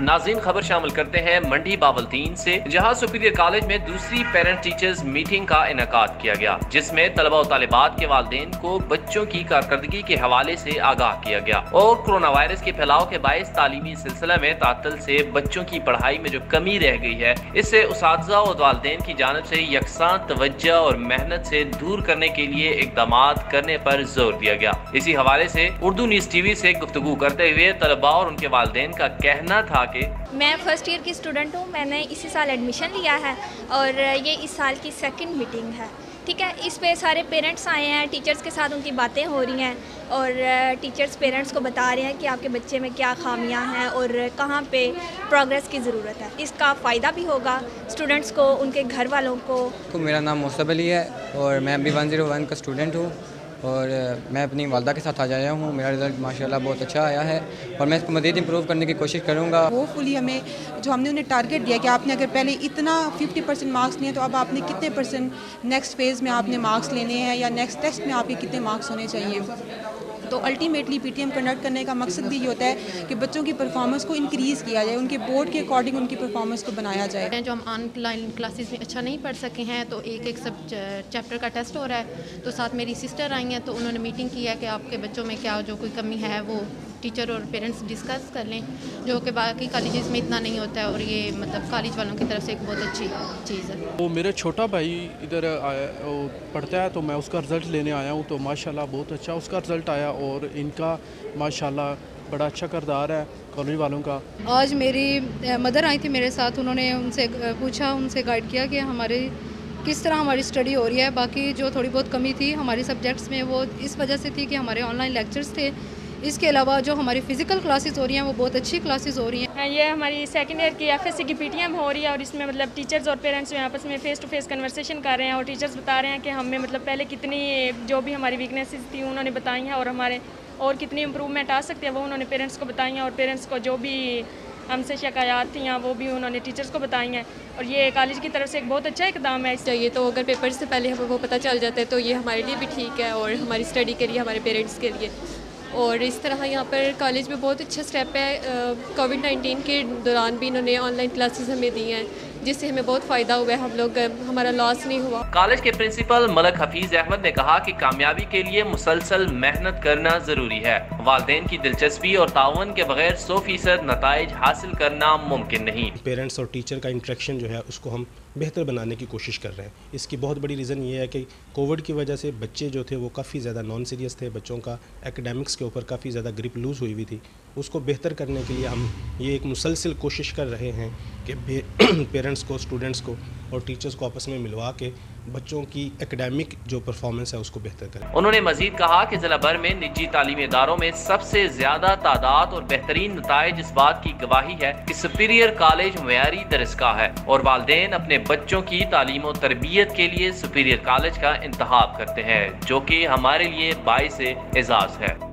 नाज़रीन, खबर शामिल करते हैं मंडी बावलतीन से, जहां सुपीरियर कॉलेज में दूसरी पेरेंट टीचर्स मीटिंग का इनेकाद किया गया, जिसमें तलबा और तालिबात के वालिदैन को बच्चों की कारकर्दगी के हवाले से आगाह किया गया और कोरोना वायरस के फैलाव के बायस तालीमी सिलसिला में तातल से बच्चों की पढ़ाई में जो कमी रह गई है, इससे उसातिज़ा और वालिदैन की जानिब से यकसां तवज्जो और मेहनत से दूर करने के लिए इक़दामात करने पर जोर दिया गया। इसी हवाले से उर्दू न्यूज़ टीवी से गुफ्तगू करते हुए तलबा और उनके वालिदैन का कहना था कि मैं फर्स्ट ईयर की स्टूडेंट हूँ, मैंने इसी साल एडमिशन लिया है और ये इस साल की सेकंड मीटिंग है। ठीक है, इस पे सारे पेरेंट्स आए हैं, टीचर्स के साथ उनकी बातें हो रही हैं और टीचर्स पेरेंट्स को बता रहे हैं कि आपके बच्चे में क्या खामियां हैं और कहाँ पे प्रोग्रेस की ज़रूरत है। इसका फ़ायदा भी होगा स्टूडेंट्स को, उनके घर वालों को। मेरा नाम मोसब अली है और मैं अभी 101 का स्टूडेंट हूँ और मैं अपनी वालदा के साथ आज आया हूँ। मेरा रिज़ल्ट माशाल्लाह बहुत अच्छा आया है और मैं इसको मज़ीद इम्प्रूव करने की कोशिश करूँगा। होपफुली हमें जो हमने उन्हें टारगेट दिया कि आपने अगर पहले इतना 50% मार्क्स लिए तो अब आपने कितने परसेंट नेक्स्ट फेज़ में आपने मार्क्स लेने हैं या नेक्स्ट टेस्ट में आपके कितने मार्क्स होने चाहिए। तो अल्टीमेटली पीटीएम कंडक्ट करने का मकसद भी ये होता है कि बच्चों की परफॉर्मेंस को इंक्रीज़ किया जाए, उनके बोर्ड के अकॉर्डिंग उनकी परफॉर्मेंस को बनाया जाए। जो हम ऑनलाइन क्लासेस में अच्छा नहीं पढ़ सके हैं तो एक सब चैप्टर का टेस्ट हो रहा है, तो साथ मेरी सिस्टर आई हैं तो उन्होंने मीटिंग की है कि आपके बच्चों में क्या जो कोई कमी है वो टीचर और पेरेंट्स डिस्कस कर लें, जो कि बाकी कॉलेजेस में इतना नहीं होता है और ये मतलब कॉलेज वालों की तरफ से एक बहुत अच्छी चीज़ है। वो मेरा छोटा भाई इधर पढ़ता है तो मैं उसका रिज़ल्ट लेने आया हूँ, तो माशाल्लाह बहुत अच्छा उसका रिज़ल्ट आया और इनका माशाल्लाह बड़ा अच्छा किरदार है कॉलेज वालों का। आज मेरी मदर आई थी मेरे साथ, उन्होंने उनसे पूछा, उनसे गाइड किया कि हमारे किस तरह हमारी स्टडी हो रही है। बाकी जो थोड़ी बहुत कमी थी हमारी सब्जेक्ट्स में वो इस वजह से थी कि हमारे ऑनलाइन लेक्चर्स थे। इसके अलावा जो हमारी फ़िज़िकल क्लासेस हो रही हैं वो बहुत अच्छी क्लासेस हो रही हैं। ये हमारी सेकंड ईयर की एफएससी की पीटीएम हो रही है और इसमें मतलब टीचर्स और पेरेंट्स में आपस में फ़ेस टू फेस कन्वर्सेशन कर रहे हैं और टीचर्स बता रहे हैं कि हमें मतलब पहले कितनी जो भी हमारी वीकनेसेस थी उन्होंने बताई हैं और हमारे और कितनी इम्प्रूवमेंट आ सकती है वो उन्होंने पेरेंट्स को बताई हैं और पेरेंट्स को जो भी हमसे शिकायत थी वो भी उन्होंने टीचर्स को बताई हैं और ये कॉलेज की तरफ से एक बहुत अच्छा इकदाम है। चाहिए तो अगर पेपर से पहले हमें वो पता चल जाता है तो ये हमारे लिए भी ठीक है और हमारी स्टडी के लिए, हमारे पेरेंट्स के लिए। और इस तरह यहाँ पर कॉलेज में बहुत अच्छा स्टेप है। कोविड-19 के दौरान भी इन्होंने ऑनलाइन क्लासेस हमें दी हैं जिससे हमें बहुत फ़ायदा हुआ है, हम लोग हमारा लॉस नहीं हुआ। कॉलेज के प्रिंसिपल मलक हफीज अहमद ने कहा कि कामयाबी के लिए मुसलसल मेहनत करना जरूरी है। वालिदैन की दिलचस्पी और ताउन के बगैर 100% नताइज हासिल करना मुमकिन नहीं। पेरेंट्स और टीचर का इंटरेक्शन जो है उसको हम बेहतर बनाने की कोशिश कर रहे हैं। इसकी बहुत बड़ी रीज़न ये है कि कोविड की वजह से बच्चे जो थे वो काफ़ी ज़्यादा नॉन सीरियस थे, बच्चों का एकेडमिक्स के ऊपर काफ़ी ज़्यादा ग्रिप लूज़ हुई थी। उसको बेहतर करने के लिए हम ये एक मुसलसल कोशिश कर रहे हैं कि पेरेंट्स को, स्टूडेंट्स को और टीचर्स को आपस में मिलवा के बच्चों की एकेडमिक जो परफॉर्मेंस है उसको बेहतर करें। उन्होंने मजीद कहा कि जिला भर में निजी तालीमी इदारों में सबसे ज्यादा तादाद और बेहतरीन नताइज इस बात की गवाही है कि सुपीरियर कॉलेज मयारी दरजगाह है और वालिदैन अपने बच्चों की तालीम और तरबियत के लिए सुपीरियर कॉलेज का इंतखाब करते हैं, जो कि हमारे लिए बाइस एजाज है।